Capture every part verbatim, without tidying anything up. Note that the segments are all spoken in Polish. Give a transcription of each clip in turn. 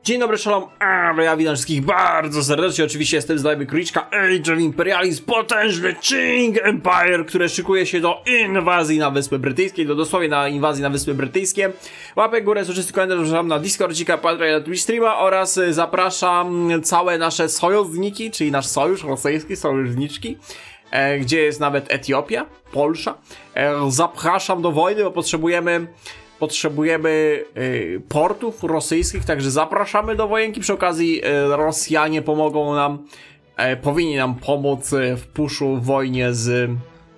Dzień dobry, szalom, a ja witam wszystkich bardzo serdecznie, oczywiście jestem z nami Króliczka, Age of Imperialism, potężny Qing Empire, które szykuje się do inwazji na Wyspy Brytyjskie, do dosłownie na inwazji na Wyspy Brytyjskie. Łapę górę, soczysty komentarz, zapraszam na Discordzika, Patreon, na Twitch Streama oraz zapraszam całe nasze sojuszniki, czyli nasz sojusz rosyjski, sojuszniczki, e, gdzie jest nawet Etiopia, Polsza. E, zapraszam do wojny, bo potrzebujemy... Potrzebujemy y, portów rosyjskich, także zapraszamy do wojenki. Przy okazji y, Rosjanie pomogą nam, y, powinni nam pomóc y, w puszu w wojnie z, y,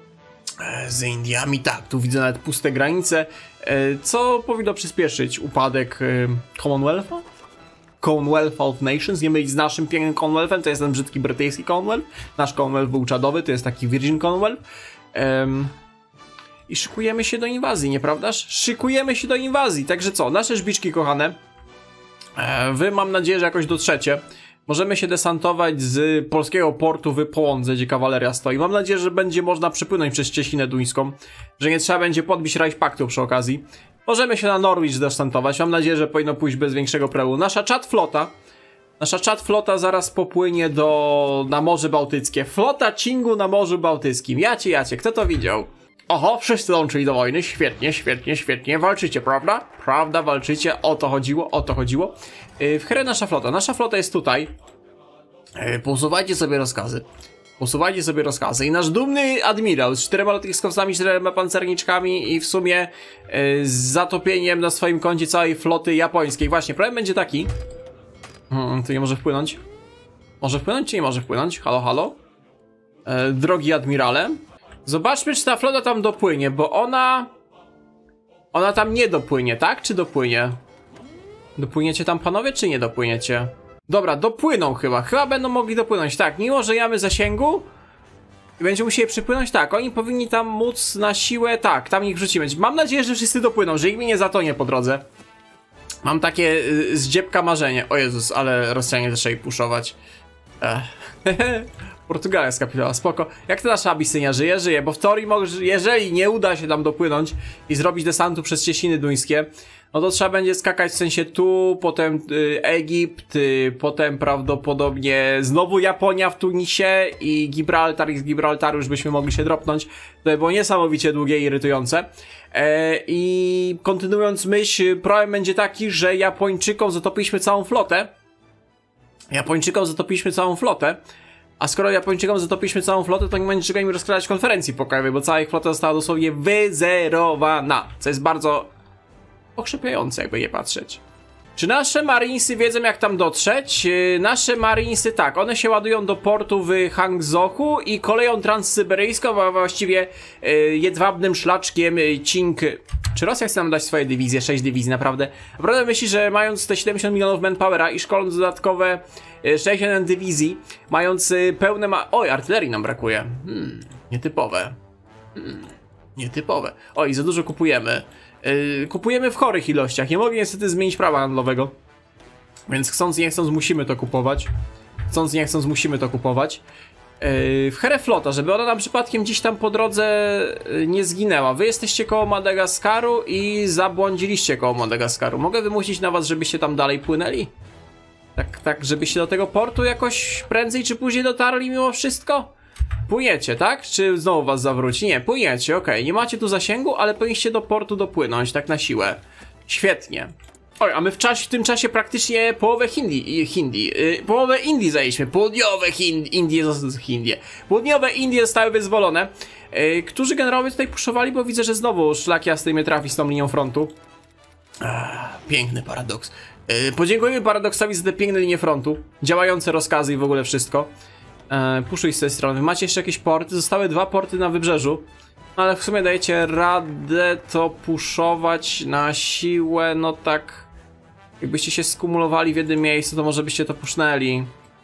z Indiami. Tak, tu widzę nawet puste granice, y, co powinno przyspieszyć upadek y, Commonwealtha? Commonwealth of Nations, nie mylić z naszym pięknym Commonwealthem, to jest ten brzydki brytyjski Commonwealth. Nasz Commonwealth był czadowy, to jest taki Virgin Commonwealth. Um, I szykujemy się do inwazji, nieprawdaż? Szykujemy się do inwazji, także co? Nasze żbiczki kochane, e, wy mam nadzieję, że jakoś dotrzecie. Możemy się desantować z polskiego portu w Połądze, gdzie kawaleria stoi. Mam nadzieję, że będzie można przepłynąć przez Cieśninę Duńską, że nie trzeba będzie podbić Reichspaktu przy okazji. Możemy się na Norwich desantować, mam nadzieję, że powinno pójść bez większego problemu. Nasza czat flota, nasza czat flota zaraz popłynie do, na Morze Bałtyckie. Flota Qingu na Morzu Bałtyckim. Jacie, jacie, kto to widział? Oho, wszyscy dołączyli do wojny, świetnie, świetnie, świetnie, walczycie, prawda? Prawda, walczycie, o to chodziło, o to chodziło. Yy, w herę nasza flota, nasza flota jest tutaj. Yy, posuwajcie sobie rozkazy, posuwajcie sobie rozkazy i nasz dumny admirał z czterema lotniskowcami, czterema pancerniczkami i w sumie yy, z zatopieniem na swoim koncie całej floty japońskiej. Właśnie, problem będzie taki, hmm, tu nie może wpłynąć, może wpłynąć czy nie może wpłynąć? Halo, halo? Yy, drogi admirale. Zobaczmy, czy ta flota tam dopłynie, bo ona... Ona tam nie dopłynie, tak? Czy dopłynie? Dopłyniecie tam, panowie, czy nie dopłyniecie? Dobra, dopłyną chyba. Chyba będą mogli dopłynąć, tak. Mimo, że mamy zasięgu i będziemy musieli przypłynąć, tak. Oni powinni tam móc na siłę, tak. Tam ich wrzucimy. Mam nadzieję, że wszyscy dopłyną, że ich mi nie zatonie po drodze. Mam takie y, z dziebka marzenie. O Jezus, ale Rosjanie zaczęli puszować. Ech. Portugalia skapitulowała, spoko. Jak ta nasza Abisynia żyje? Żyje, bo w teorii, jeżeli nie uda się tam dopłynąć i zrobić desantu przez Cieśniny Duńskie, no to trzeba będzie skakać w sensie tu, potem y, Egipt, y, potem prawdopodobnie znowu Japonia w Tunisie i Gibraltar, i z Gibraltaru już byśmy mogli się dropnąć. To by było niesamowicie długie i irytujące. E, I kontynuując myśl, problem będzie taki, że Japończykom zatopiliśmy całą flotę. Japończykom zatopiliśmy całą flotę. A skoro Japończykom zatopiliśmy całą flotę, to nie będzie czego im rozkładać konferencji pokojowej, bo cała ich flota została dosłownie wyzerowana. Co jest bardzo pokrzepiające, jakby nie patrzeć. Czy nasze marinesy wiedzą, jak tam dotrzeć? Yy, nasze marinesy, tak, one się ładują do portu w Hangzhou i koleją transsyberyjską, a właściwie yy, jedwabnym szlaczkiem yy, Qing. Czy Rosja chce nam dać swoje dywizje? sześć dywizji, naprawdę? Naprawdę myśli, że mając te siedemdziesiąt milionów manpowera i szkoląc dodatkowe yy, sześćdziesiąt dywizji, mając yy, pełne ma... Oj, artylerii nam brakuje. Hmm, nietypowe. Hmm, nietypowe. Oj, za dużo kupujemy. Yy, kupujemy w chorych ilościach. Nie mogę niestety zmienić prawa handlowego. Więc chcąc nie chcąc musimy to kupować. Chcąc nie chcąc musimy to kupować. Yy, w herę flota, żeby ona nam przypadkiem gdzieś tam po drodze yy, nie zginęła. Wy jesteście koło Madagaskaru i zabłądziliście koło Madagaskaru. Mogę wymusić na was, żebyście tam dalej płynęli? Tak, tak, żebyście do tego portu jakoś prędzej czy później dotarli mimo wszystko? Płyniecie, tak? Czy znowu was zawróci? Nie, płyniecie, okej. Okay. Nie macie tu zasięgu, ale powinniście do portu dopłynąć, tak na siłę. Świetnie. Oj, a my w, czasie, w tym czasie praktycznie połowę Hindi, Hindi yy, połowę Indii zajęliśmy. Południowe Hindi, Indie, Indie. Południowe Indie zostały wyzwolone. Yy, którzy generałowie tutaj puszowali, bo widzę, że znowu szlak jasny mnie trafi z tą linią frontu. Ach, piękny paradoks. Yy, podziękujemy paradoksowi za te piękne linie frontu. Działające rozkazy i w ogóle wszystko. E, puszuj z tej strony. Macie jeszcze jakieś porty? Zostały dwa porty na wybrzeżu. Ale w sumie dajecie radę to puszować na siłę. No tak. Jakbyście się skumulowali w jednym miejscu, to może byście to pusznęli.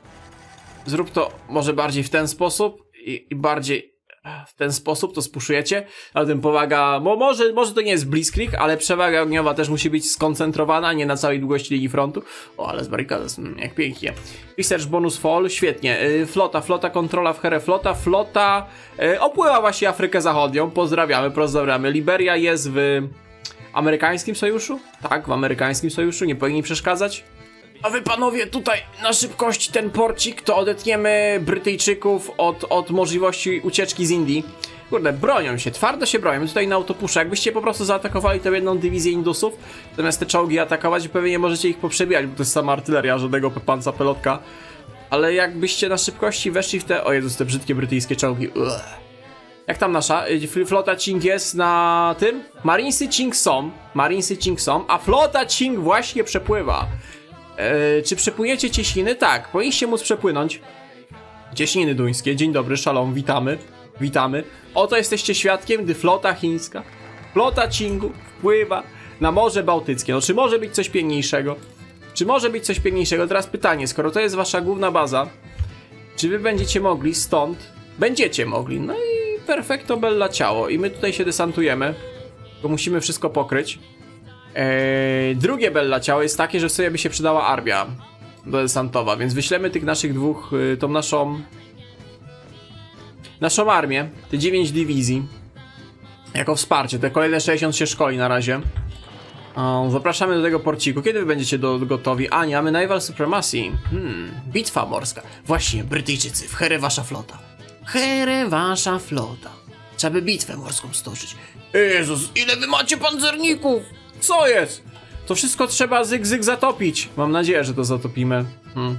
Zrób to może bardziej w ten sposób. I, i bardziej w ten sposób to spuszujecie. Na tym pomaga. Bo może, może to nie jest blitzkrieg, ale przewaga ogniowa też musi być skoncentrowana, nie na całej długości linii frontu. O, ale z barrikadas, jak pięknie. Research bonus fall, świetnie. Yy, flota, flota, kontrola w herę flota. Flota yy, opływa właśnie Afrykę Zachodnią. Pozdrawiamy, pozdrawiamy. Liberia jest w amerykańskim sojuszu? Tak, w amerykańskim sojuszu. Nie powinni przeszkadzać. A wy panowie tutaj na szybkości ten porcik, to odetniemy Brytyjczyków od, od możliwości ucieczki z Indii. Kurde, bronią się, twardo się bronią tutaj na autopusze. Jakbyście po prostu zaatakowali tę jedną dywizję Indusów, zamiast te czołgi atakować, pewnie możecie ich poprzebijać, bo to jest sama artyleria, żadnego panca pelotka. Ale jakbyście na szybkości weszli w te... O Jezus, te brzydkie brytyjskie czołgi. Ugh. Jak tam nasza? Flota Ching jest na tym? Marinesy Ching są, Marinesy Ching są, a flota Ching właśnie przepływa. Eee, czy przepłyniecie Cieśniny? Tak, powinniście móc przepłynąć. Cieśniny duńskie, dzień dobry, szalom, witamy, witamy. Oto jesteście świadkiem, gdy flota chińska, flota Chingu wpływa na Morze Bałtyckie. No czy może być coś piękniejszego? Czy może być coś piękniejszego? Teraz pytanie, skoro to jest wasza główna baza, czy wy będziecie mogli stąd? Będziecie mogli, no i perfekto bella ciało. I my tutaj się desantujemy, bo musimy wszystko pokryć. Eee, drugie bella ciało jest takie, że w sobie by się przydała armia desantowa, więc wyślemy tych naszych dwóch, y, tą naszą naszą armię, te dziewięć dywizji jako wsparcie, te kolejne sześćdziesiąt się szkoli na razie. O, zapraszamy do tego porciku. Kiedy wy będziecie do, gotowi? A, nie mamy Naval Supremacy. Hmm, bitwa morska. Właśnie, Brytyjczycy, w Here wasza flota. Here wasza flota. Trzeba by bitwę morską stoczyć. Jezus, ile wy macie pancerników? Co jest? To wszystko trzeba zyg zyg zatopić. Mam nadzieję, że to zatopimy. Hmm.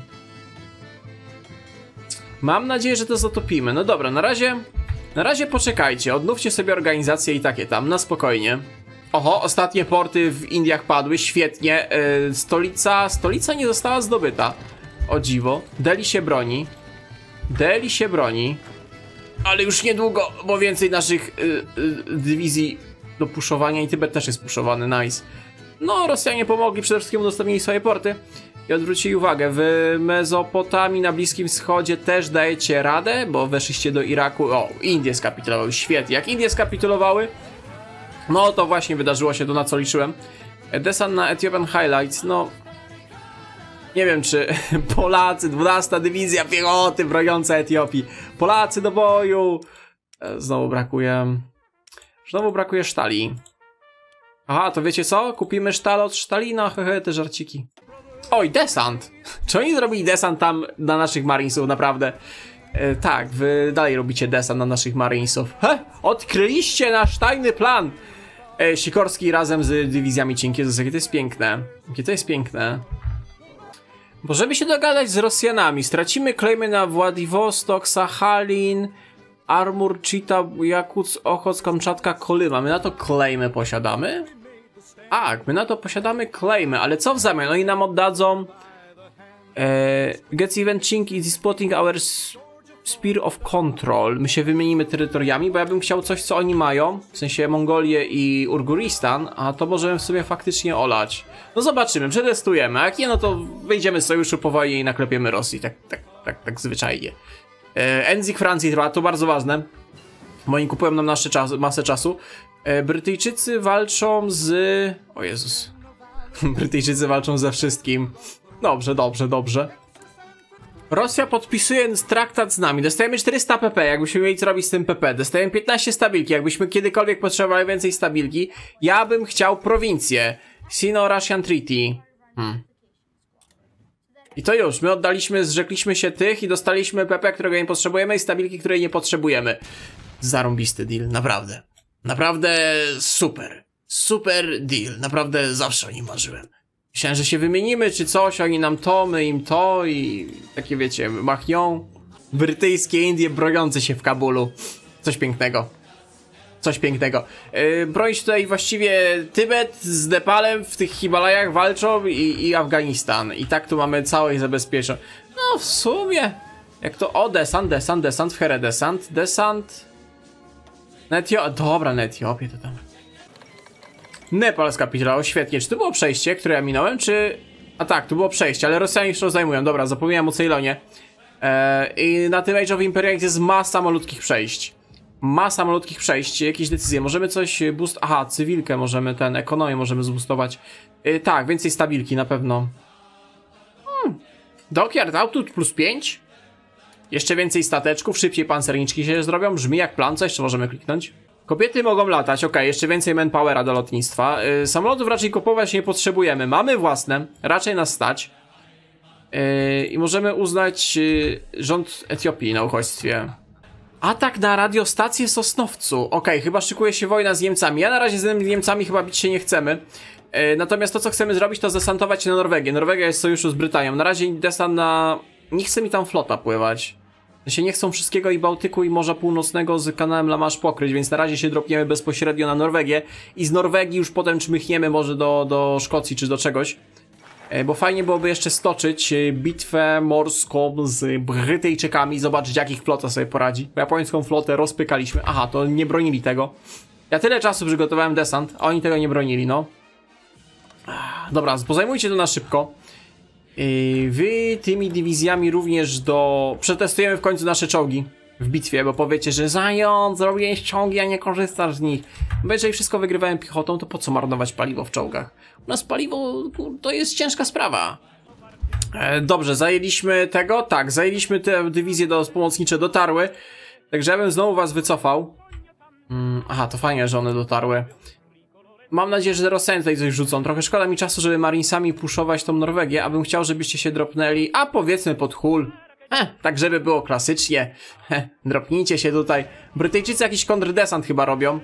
Mam nadzieję, że to zatopimy. No dobra, na razie... Na razie poczekajcie, odnówcie sobie organizację i takie tam, na spokojnie. Oho, ostatnie porty w Indiach padły, świetnie. Yy, stolica... Stolica nie została zdobyta. O dziwo. Delhi się broni. Delhi się broni. Ale już niedługo, bo więcej naszych yy, yy, dywizji do puszowania i Tybet też jest puszowany, nice. No, Rosjanie pomogli, przede wszystkim udostępnili swoje porty i odwrócili uwagę. W Mezopotamii na Bliskim Wschodzie też dajecie radę, bo weszliście do Iraku. O, Indie skapitulowały, świetnie. Jak Indie skapitulowały, no to właśnie wydarzyło się to, na co liczyłem. Desant na Ethiopian Highlights, no... Nie wiem, czy Polacy, dwunasta dywizja piechoty broniąca Etiopii. Polacy do boju! Znowu brakuje... Znowu brakuje sztali. Aha, to wiecie co? Kupimy sztal od Sztalina, hehe, te żarciki. Oj, desant! Czy oni zrobili desant tam na naszych Marinesów, naprawdę? E, tak, wy dalej robicie desant na naszych Marinesów. He? Odkryliście nasz tajny plan! E, Sikorski razem z dywizjami Cinki. Jakie to jest piękne. Jakie to jest piękne. Bo żeby się dogadać z Rosjanami, stracimy klejmy na Władivostok, Sachalin, Armur, Chita, Jakuc, Ochoc, Kamczatka, Kolyma. My na to klejmy posiadamy? Tak, my na to posiadamy klejmy, ale co w zamian? Oni nam oddadzą e, Gets even Chink is spotting our Spear of Control. My się wymienimy terytoriami, bo ja bym chciał coś, co oni mają, w sensie Mongolię i Urguristan, a to możemy w sobie faktycznie olać. No zobaczymy, przetestujemy, a jak nie, no to wyjdziemy z sojuszu powoli i naklepiemy Rosji, tak, tak, tak, tak zwyczajnie. E, Enzik Francji trwa, to bardzo ważne, bo oni kupują nam nasze czas, masę czasu. E, Brytyjczycy walczą z... O Jezus. Brytyjczycy walczą ze wszystkim. Dobrze, dobrze, dobrze. Rosja podpisuje traktat z nami. Dostajemy czterysta pp, jakbyśmy mieli co robić z tym pp. Dostajemy piętnaście stabilki, jakbyśmy kiedykolwiek potrzebowali więcej stabilki. Ja bym chciał prowincję. Sino-Russian Treaty. Hmm. I to już, my oddaliśmy, zrzekliśmy się tych i dostaliśmy pp, którego nie potrzebujemy i stabilki, której nie potrzebujemy. Zarąbisty deal, naprawdę. Naprawdę super. Super deal, naprawdę zawsze o nim marzyłem. Myślałem, że się wymienimy czy coś, oni nam to, my im to i takie wiecie, machnią. Brytyjskie Indie broniące się w Kabulu. Coś pięknego. Coś pięknego. Yy, bronić tutaj właściwie Tybet z Nepalem w tych Himalajach walczą i, i Afganistan. I tak tu mamy całość zabezpieczone. No w sumie. Jak to? O, desant, desant, desant, w Here desant, desant. Na Etio... Dobra, na Etiopię to tam. Nepal skapitulował, świetnie. Czy to było przejście, które ja minąłem, czy... A tak, tu było przejście, ale Rosjanie już to zajmują. Dobra, zapomniałem o Ceylonie. Eee, I na tym Age of Imperium jest masa malutkich przejść. Masa malutkich przejść, jakieś decyzje. Możemy coś boost... Aha, cywilkę możemy, ten, ekonomię możemy zboostować. Eee, tak, więcej stabilki na pewno. Hmm. Dockyard Output plus pięć. Jeszcze więcej stateczków, szybciej pancerniczki się zrobią. Brzmi jak plan, co jeszcze możemy kliknąć? Kobiety mogą latać, ok, jeszcze więcej manpowera do lotnictwa. Yy, samolotów raczej kupować nie potrzebujemy. Mamy własne, raczej nas stać. Yy, I możemy uznać yy, rząd Etiopii na uchodźstwie. Atak na radiostację w Sosnowcu. Okej, okay, chyba szykuje się wojna z Niemcami. Ja na razie z Niemcami chyba bić się nie chcemy. Yy, natomiast to, co chcemy zrobić, to zdesantować się na Norwegię. Norwegia jest w sojuszu z Brytanią. Na razie desant na... Nie chce mi tam flota pływać. Się nie chcą wszystkiego i Bałtyku i Morza Północnego z kanałem La Manche pokryć, więc na razie się dropniemy bezpośrednio na Norwegię i z Norwegii już potem czmychniemy może do, do Szkocji czy do czegoś. Bo fajnie byłoby jeszcze stoczyć bitwę morską z Brytyjczykami, zobaczyć jak ich flota sobie poradzi. Bo japońską flotę rozpykaliśmy. Aha, to nie bronili tego. Ja tyle czasu przygotowałem desant, a oni tego nie bronili, no. Dobra, pozajmujcie to na szybko. Wy tymi dywizjami również do... Przetestujemy w końcu nasze czołgi w bitwie, bo powiecie, że Zając, zrobiłeś czołgi, a nie korzystasz z nich. Bo jeżeli wszystko wygrywałem piechotą, to po co marnować paliwo w czołgach? U nas paliwo to jest ciężka sprawa. E, dobrze, zajęliśmy tego? Tak, zajęliśmy te dywizje do pomocnicze, dotarły. Także ja bym znowu was wycofał. Hmm, aha, to fajnie, że one dotarły. Mam nadzieję, że Rosjanie tutaj coś rzucą. Trochę szkoda mi czasu, żeby Marinesami puszować tą Norwegię, abym chciał, żebyście się dropnęli, a powiedzmy pod Hull. Heh, tak żeby było klasycznie. Heh, dropnijcie się tutaj. Brytyjczycy jakiś kontrdesant chyba robią.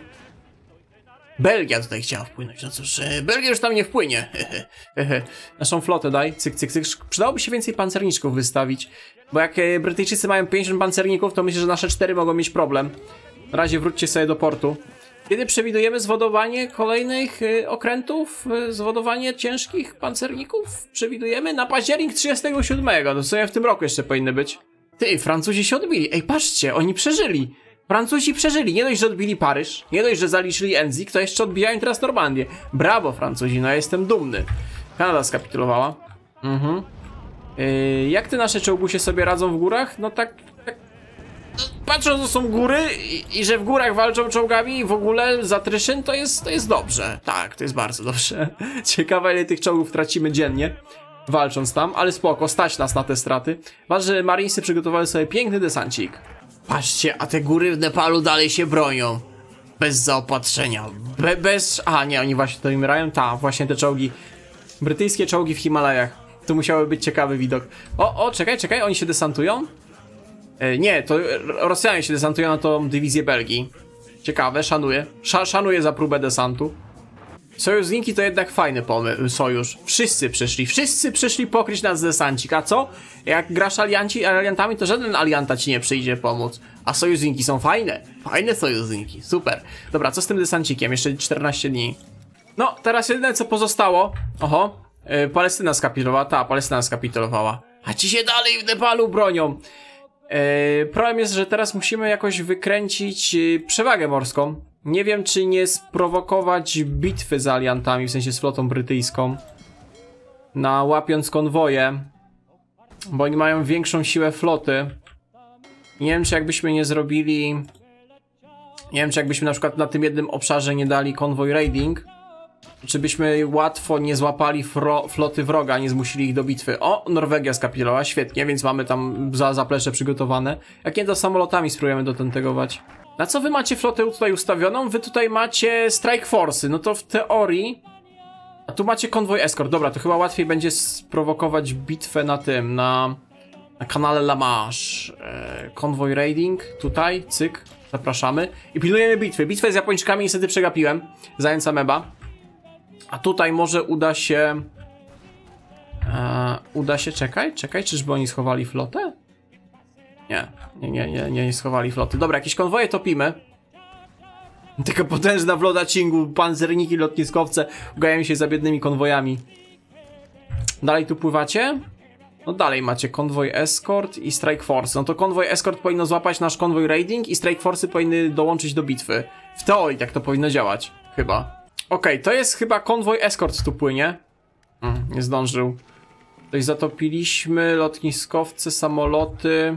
Belgia tutaj chciała wpłynąć. No cóż, Belgia już tam nie wpłynie. Naszą flotę daj. Cyk, cyk, cyk. Przydałoby się więcej pancerniczków wystawić. Bo jak Brytyjczycy mają pięćdziesiąt pancerników, to myślę, że nasze cztery mogą mieć problem. Na razie wróćcie sobie do portu. Kiedy przewidujemy zwodowanie kolejnych y, okrętów? Y, zwodowanie ciężkich pancerników? Przewidujemy na październik trzydziestego siódmego. To w sumie w tym roku jeszcze powinny być. Ty, Francuzi się odbili. Ej, patrzcie, oni przeżyli. Francuzi przeżyli. Nie dość, że odbili Paryż, nie dość, że zaliczyli Enzik, to jeszcze odbijają teraz Normandię. Brawo, Francuzi, no ja jestem dumny. Kanada skapitulowała. Mhm. Yy, jak te nasze czołgusie sobie radzą w górach? No tak... tak... Patrząc, że są góry i, i że w górach walczą czołgami i w ogóle Zatryszyn, to jest, to jest dobrze. Tak, to jest bardzo dobrze. Ciekawe, ile tych czołgów tracimy dziennie, walcząc tam, ale spoko, stać nas na te straty. Ważne, że Marinesy przygotowały sobie piękny desancik. Patrzcie, a te góry w Nepalu dalej się bronią. Bez zaopatrzenia. Be, bez... A, nie, oni właśnie to umierają? Tak, właśnie te czołgi. Brytyjskie czołgi w Himalajach. To musiały być ciekawy widok. O, o, czekaj, czekaj, oni się desantują? E, nie, to Rosjanie się desantują na tą dywizję Belgii. Ciekawe, szanuję. Sz szanuję za próbę desantu. Sojuzniki to jednak fajny pomysł, sojusz. Wszyscy przyszli, wszyscy przyszli pokryć nas z desancik. A co? Jak grasz alianci, aliantami, to żaden alianta ci nie przyjdzie pomóc. A sojuzniki są fajne. Fajne sojuzniki, super. Dobra, co z tym desancikiem? Jeszcze czternaście dni. No, teraz jedyne co pozostało. Oho, yy, Palestyna skapitulowała. Ta, Palestyna skapitulowała. A ci się dalej w Nepalu bronią. Yy, problem jest, że teraz musimy jakoś wykręcić yy, przewagę morską. Nie wiem, czy nie sprowokować bitwy z aliantami, w sensie z flotą brytyjską, na łapiąc konwoje, bo oni mają większą siłę floty. Nie wiem, czy jakbyśmy nie zrobili... Nie wiem, czy jakbyśmy na przykład na tym jednym obszarze nie dali konwoj raiding, czy byśmy łatwo nie złapali floty wroga, nie zmusili ich do bitwy. O, Norwegia skapitulowała, świetnie, więc mamy tam za zaplecze przygotowane. Jak nie, to samolotami spróbujemy dotentegować. Na co wy macie flotę tutaj ustawioną? Wy tutaj macie Strike Force'y, no to w teorii... A tu macie konwoj Escort, dobra, to chyba łatwiej będzie sprowokować bitwę na tym, na... Na kanale La Manche. Eee, konwoj raiding, tutaj, cyk, zapraszamy. I pilnujemy bitwy. Bitwę z Japończykami niestety przegapiłem, zając Ameba. A tutaj może uda się... Eee, uda się, czekaj, czekaj, czyżby oni schowali flotę? Nie, nie, nie, nie, nie schowali floty. Dobra, jakieś konwoje topimy. Taka potężna flota Chingu, panzerniki, lotniskowce ugajają się za biednymi konwojami. Dalej tu pływacie? No dalej macie konwoj Escort i Strike Force. No to konwoj Escort powinno złapać nasz konwoj raiding i Strike Force'y powinny dołączyć do bitwy. W teorii tak to powinno działać. Chyba. Okej, okay, to jest chyba konwoj Escort tu płynie. Hmm, nie zdążył. Coś zatopiliśmy, lotniskowce, samoloty...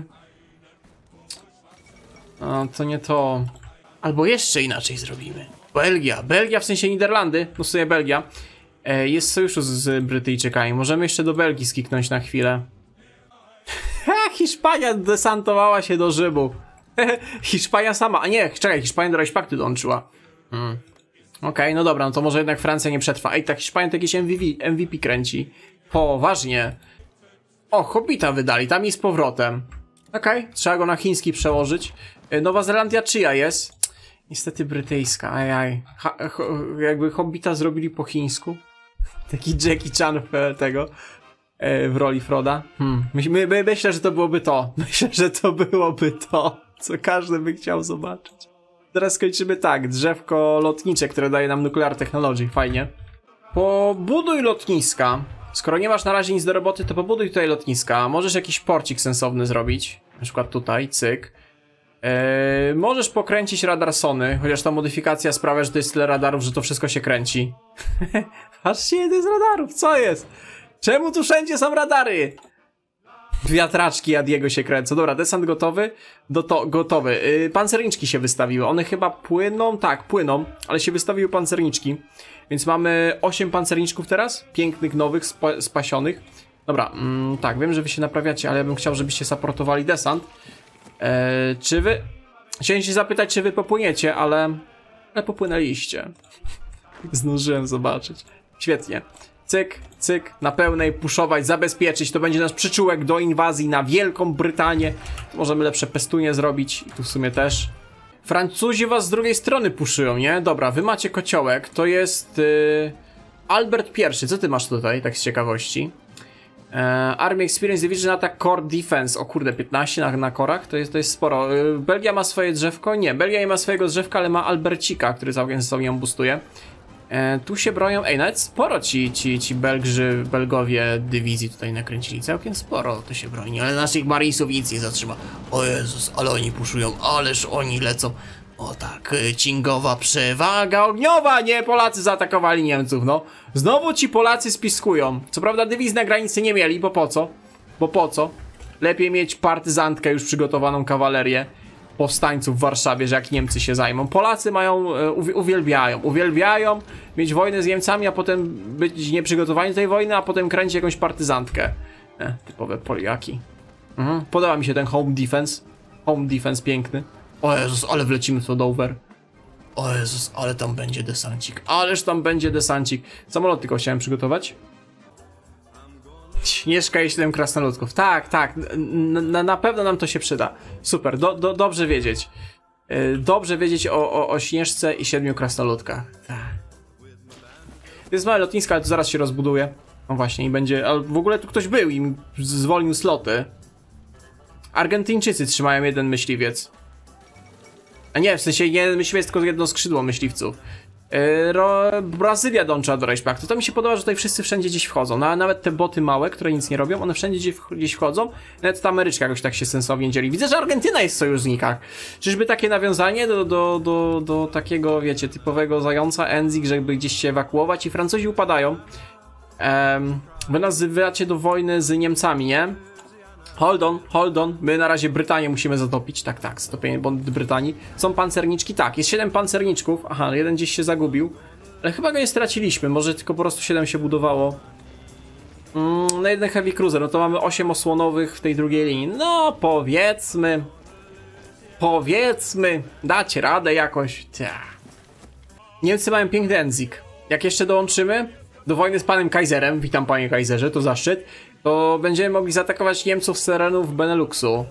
A, to nie to. Albo jeszcze inaczej zrobimy. Belgia. Belgia, w sensie Niderlandy. No sobie Belgia. E, jest w sojuszu z, z Brytyjczykami. Możemy jeszcze do Belgii skiknąć na chwilę. Ha, Hiszpania desantowała się do Rzymu. Hiszpania sama. A nie, czekaj, Hiszpania do Reichspaktu dołączyła. Hmm. Okej, okay, no dobra, no to może jednak Francja nie przetrwa. Ej, tak Hiszpania to jakieś M V P, M V P kręci. Poważnie. O, Hobbita wydali, tam i z powrotem. Okej, okay, trzeba go na chiński przełożyć. Nowa Zelandia czyja jest? Niestety brytyjska, ajaj. Ha, ho, jakby Hobbita zrobili po chińsku. Taki Jackie Chan w tego, w roli Froda. Hmm. My, my, myślę, że to byłoby to. Myślę, że to byłoby to, co każdy by chciał zobaczyć. Teraz skończymy tak, drzewko lotnicze, które daje nam Nuclear Technology, fajnie. Pobuduj lotniska. Skoro nie masz na razie nic do roboty, to pobuduj tutaj lotniska. Możesz jakiś porcik sensowny zrobić. Na przykład tutaj, cyk. Eee, możesz pokręcić radar Sony, chociaż ta modyfikacja sprawia, że to jest tyle radarów, że to wszystko się kręci. Patrzcie, jeden z radarów, co jest? Czemu tu wszędzie są radary? Wiatraczki Jadiego się kręcą. Dobra, desant gotowy. Do to, gotowy. Yy, pancerniczki się wystawiły. One chyba płyną? Tak, płyną, ale się wystawiły pancerniczki. Więc mamy osiem pancerniczków teraz. Pięknych, nowych, spa spasionych. Dobra, mm, tak, wiem, że wy się naprawiacie, ale ja bym chciał, żebyście supportowali desant. Eee, czy wy... Chciałem się zapytać, czy wy popłyniecie, ale... Ale popłynęliście. Zdążyłem zobaczyć. Świetnie. Cyk, cyk, na pełnej puszować, zabezpieczyć. To będzie nasz przyczółek do inwazji na Wielką Brytanię. Możemy lepsze pestunie zrobić. I tu w sumie też. Francuzi was z drugiej strony puszują, nie? Dobra, wy macie kociołek. To jest... Yy... Albert pierwszy. Co ty masz tutaj, tak z ciekawości? Eee, Army Experience Division Attack Core Defense. O kurde, piętnaście na, na korach, to jest, to jest sporo. Yy, Belgia ma swoje drzewko? Nie, Belgia nie ma swojego drzewka, ale ma Albercika, który całkiem sobie ją boostuje. Eee, tu się bronią, ej, nawet sporo ci, ci, ci Belgrzy, Belgowie dywizji tutaj nakręcili, całkiem sporo to się broni, ale naszych Marisów nic nie zatrzyma. O Jezus, ale oni puszują, ależ oni lecą. O tak, cingowa przewaga ogniowa, nie, Polacy zaatakowali Niemców, no. Znowu ci Polacy spiskują. Co prawda dywizji na granicy nie mieli, bo po co? Bo po co? Lepiej mieć partyzantkę już przygotowaną kawalerię powstańców w Warszawie, że jak Niemcy się zajmą. Polacy mają, uwielbiają, uwielbiają mieć wojnę z Niemcami, a potem być nieprzygotowani do tej wojny, a potem kręcić jakąś partyzantkę. E, typowe Poliaki. Mhm. Podoba mi się ten home defense. Home defense piękny. O Jezus, ale wlecimy w to Dover. O Jezus, ale tam będzie desancik. Ależ tam będzie desancik. Samolot tylko chciałem przygotować. Śnieżka i siedem krasnoludków. Tak, tak. Na, na pewno nam to się przyda. Super, do, do, dobrze wiedzieć. Yy, dobrze wiedzieć o, o, o Śnieżce i siedmiu krasnoludkach. Tak. To jest małe lotnisko, ale to zaraz się rozbuduje. No właśnie, i będzie... Ale w ogóle tu ktoś był i zwolnił sloty. Argentyńczycy trzymają jeden myśliwiec. A nie, w sensie nie myśliwiec, tylko jedno skrzydło myśliwców. Yy, ro, Brazylia dołączyła do Reichspachtu. To mi się podoba, że tutaj wszyscy wszędzie gdzieś wchodzą. No, a nawet te boty małe, które nic nie robią, one wszędzie gdzieś, gdzieś wchodzą. Nawet ta Ameryczka jakoś tak się sensownie dzieli. Widzę, że Argentyna jest w sojusznikach. Czyżby takie nawiązanie do, do, do, do takiego, wiecie, typowego zająca Enzik, żeby gdzieś się ewakuować i Francuzi upadają. Um, wy nas wyracie do wojny z Niemcami, nie? Hold on, hold on. My na razie Brytanię musimy zatopić. Tak, tak, zatopienie Brytanii. Są pancerniczki? Tak, jest siedem pancerniczków. Aha, jeden gdzieś się zagubił. Ale chyba go nie straciliśmy. Może tylko po prostu siedem się budowało. Mm, na jeden heavy cruiser. No to mamy osiem osłonowych w tej drugiej linii. No, powiedzmy. Powiedzmy. Dacie radę jakoś. Tja. Niemcy mają piękny Enzik. Jak jeszcze dołączymy do wojny z panem Kaiserem, witam panie Kaiserze, to zaszczyt, to będziemy mogli zaatakować Niemców z terenów Beneluxu.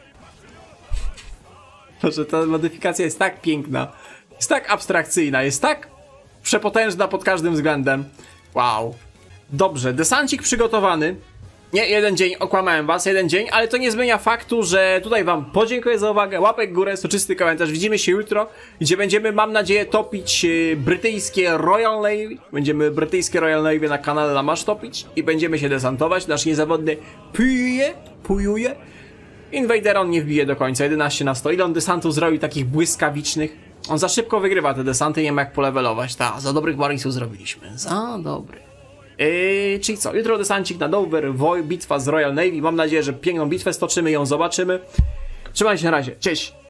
Proszę, ta modyfikacja jest tak piękna, jest tak abstrakcyjna, jest tak przepotężna pod każdym względem. Wow. Dobrze, desancik przygotowany. Nie, jeden dzień, okłamałem was, jeden dzień, ale to nie zmienia faktu, że tutaj wam podziękuję za uwagę, łapek w górę, soczysty komentarz, widzimy się jutro, gdzie będziemy, mam nadzieję, topić e, brytyjskie Royal Navy, będziemy brytyjskie Royal Navy na kanale Lamasz topić i będziemy się desantować, nasz niezawodny puje, pujuje, Invader on nie wbije do końca, jedenaście na sto, ile on desantów zrobił takich błyskawicznych, on za szybko wygrywa te desanty, nie ma jak polewelować, ta, za dobrych Marisów zrobiliśmy, za dobry. Yy, czyli co, jutro desancik na Dover, woj, bitwa z Royal Navy, mam nadzieję, że piękną bitwę stoczymy, ją zobaczymy. Trzymajcie się na razie, cześć!